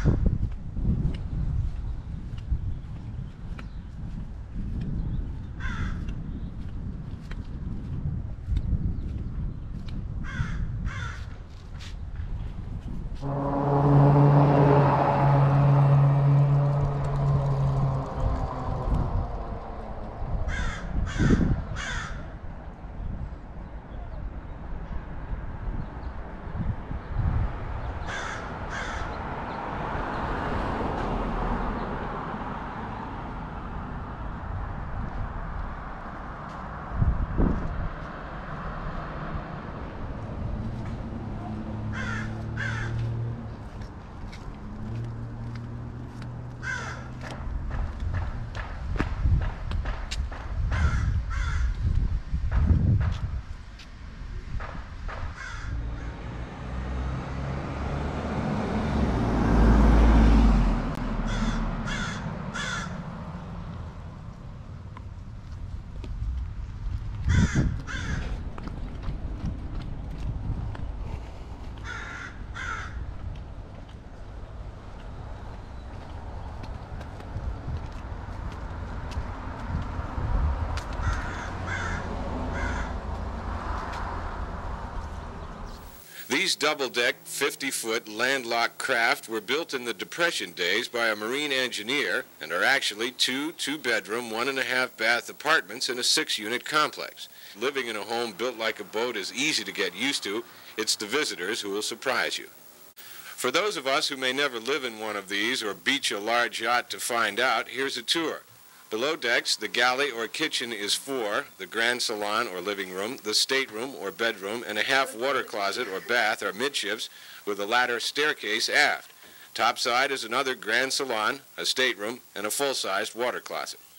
These double-deck, 50-foot landlocked craft were built in the Depression days by a marine engineer and are actually two-bedroom, 1.5-bath apartments in a 6-unit complex. Living in a home built like a boat is easy to get used to. It's the visitors who will surprise you. For those of us who may never live in one of these or beach a large yacht to find out, here's a tour. Below decks, the galley or kitchen is 4, the grand salon or living room, the stateroom or bedroom, and a half water closet or bath are midships with a ladder staircase aft. Topside is another grand salon, a stateroom, and a full-sized water closet.